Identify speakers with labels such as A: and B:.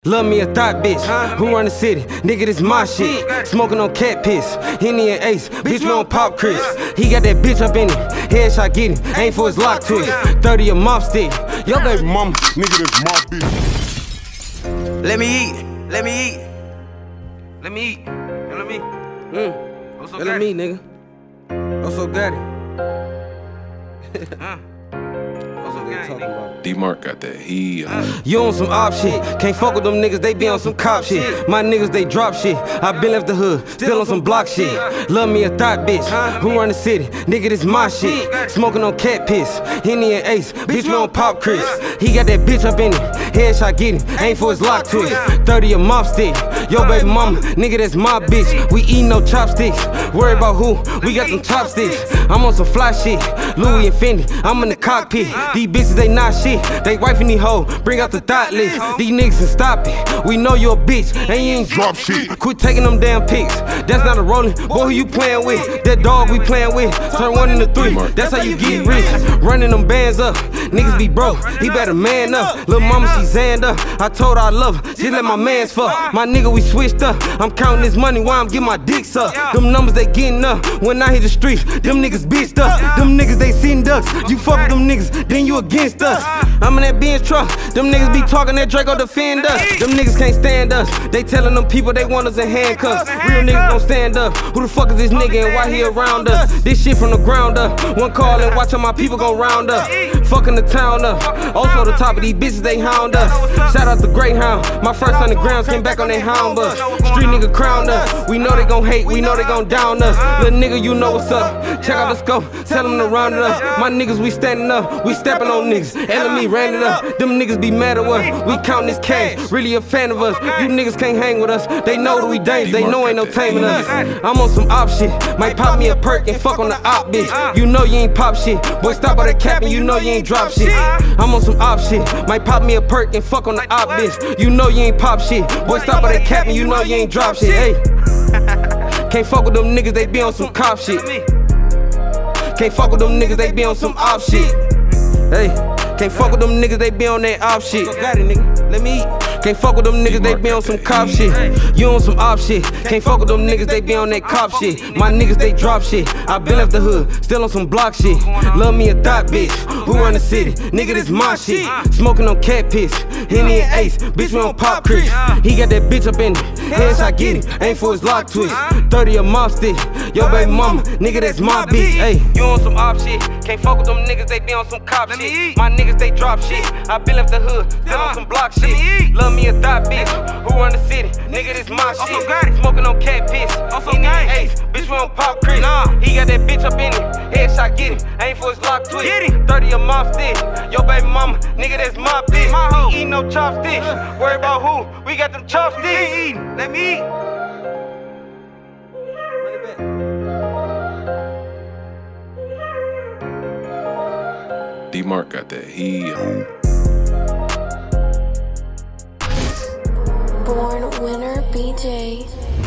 A: Love me a thought bitch, who run the city? Nigga, this my shit. Smoking on cat piss, Henny and Ace, bitch, we on Pop Chris. He got that bitch up in him, headshot get him, aim for his lock twist. 30 a mop stick, yo baby mama, nigga, this my bitch.
B: Let me eat, let me eat. Let me eat, let me eat.
A: Let me, nigga. Also got it.
C: D-Mark got that heat.
A: You on some op shit, can't fuck with them niggas, they be on some cop shit. My niggas, they drop shit, I been left the hood, still on some block shit. Love me a thought bitch, who run the city? Nigga, this my shit. Smoking on cat piss, Henny and Ace, bitch, we on Pop Chris. He got that bitch up in him, headshot get him, aim for his lock twist. 30 a mop stick, yo baby mama, nigga, that's my bitch. We eat no chopsticks, worry about who, we got them chopsticks. I'm on some fly shit, Louis and Fendi, I'm in the cockpit. These bitches, they not shit, they wifing these hoes, bring out the thought list. These niggas can stop it, we know you a bitch, and you ain't drop shit. Quit taking them damn pics, that's not a rolling, boy who you playing with? That dog we playing with, turn 1 into 3, that's how you get rich. Running them bands up, niggas be broke, he better man up. Lil' mama, she zanned up, I told her I love her, she let my mans fuck. My nigga, we switched up, I'm counting this money while I'm getting my dick sucked. Them numbers, they getting up, when I hit the streets, them niggas bitched up. Them niggas, they seen ducks, you fuck with them niggas, then you against us. I'm in that Benz truck, them niggas be talking that Draco defend us. Them niggas can't stand us, they telling them people they want us in handcuffs. Real niggas gon' stand up, who the fuck is this nigga and why he around us? This shit from the ground up, one call and watch how my people gon' round up. Fucking the town up, also the top of these bitches they hound us. Shout out to Greyhound, my first 100 grams came back on they hound bus. Street nigga crowned us, we know they gon' hate, we know they gon' down us. Little nigga, you know what's up, check out the scope, tell them to round it up. My niggas, we standing up, we stepping on niggas. Enemy ran it up, them niggas be mad at us. We counting this cash, really a fan of us. You niggas can't hang with us, they know that we dangerous, they know ain't no taming us. I'm on some op shit, might pop me a perk and fuck on the op bitch. You know you ain't pop shit, boy stop all that capping, you know you ain't drop shit. I'm on some op shit, might pop me a perk and fuck on the op bitch. You know you ain't pop shit, boy stop all that capping, you know you ain't drop shit. Hey, can't fuck with them niggas, they be on some cop shit. Can't fuck with them niggas, they be on some op shit. Hey, can't fuck with them niggas, they be on that op shit. Got it, nigga. Let me eat. Can't fuck with them niggas, they be on some cop shit. You on some op shit. Can't fuck with them niggas, they be on that cop shit. My niggas, they drop shit. I been left the hood, still on some block shit. Love me a thought bitch, who run the city? Nigga, this my shit. Smoking on cat piss, Henny and Ace, bitch, we on Pop Chris. He got that bitch up in him, headshot get him, aim for his lock twist. 30 a mop stick, yo baby mama, nigga, that's my bitch. Hey, you on some op shit. Can't fuck with them niggas, they be on some cop shit. My niggas, they drop shit. I been left the hood, still on some block shit. Love me a thought bitch, who run the city? Nigga, this my shit. Smoking on cat piss, Henny and Ace, bitch, we on Pop Chris. He got that bitch up in him, headshot get him, aim for his lock twist. 30 a mop stick, yo baby mama, nigga, that's my bitch. We eat no chopsticks, worry about who? We got them chopsticks. Let me eat.
C: D-Mark got that heat.
D: Born Winner BJ.